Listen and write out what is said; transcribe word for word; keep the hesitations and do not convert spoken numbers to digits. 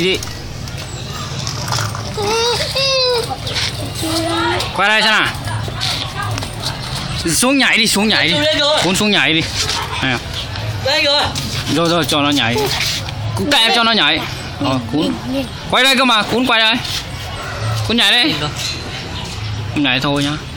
đi đi. Quay đây xem nào. Xuống nhảy đi, xuống nhảy đi. Cuốn xuống nhảy đi. À. Đây rồi. Rồi rồi cho nó nhảy. Cũng kệ cho nó nhảy. Ờ, cuốn. Quay đây cơ mà, cuốn quay đây. Cuốn nhảy đây. Nhảy thôi nhá.